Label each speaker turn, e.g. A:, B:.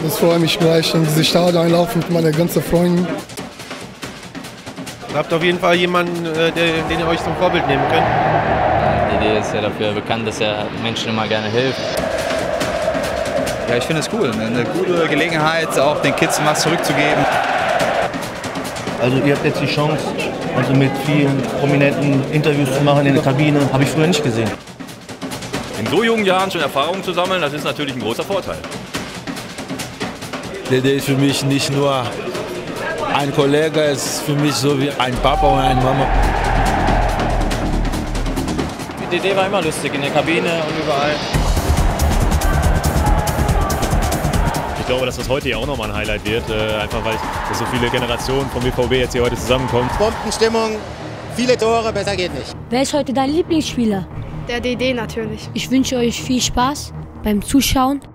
A: Ich freue mich gleich, in dieses Stadion einlaufen mit meinen ganzen Freunden.
B: Ihr habt auf jeden Fall jemanden, den ihr euch zum Vorbild nehmen könnt.
C: Dede ist ja dafür bekannt, dass er Menschen immer gerne hilft.
D: Ja, ich finde es cool. Eine gute Gelegenheit, auch den Kids was zurückzugeben.
E: Also ihr habt jetzt die Chance, also mit vielen Prominenten Interviews zu machen in der Kabine. Habe ich früher nicht gesehen.
F: In so jungen Jahren schon Erfahrungen zu sammeln, das ist natürlich ein großer Vorteil.
G: Dede ist für mich nicht nur ein Kollege, es ist für mich so wie ein Papa und eine Mama.
C: Dede war immer lustig, in der Kabine und überall.
H: Ich glaube, dass das heute ja auch nochmal ein Highlight wird, einfach weil so viele Generationen vom BVB jetzt hier heute zusammenkommen.
I: Bombenstimmung, viele Tore, besser geht nicht.
J: Wer ist heute dein Lieblingsspieler?
K: Der Dede natürlich.
J: Ich wünsche euch viel Spaß beim Zuschauen.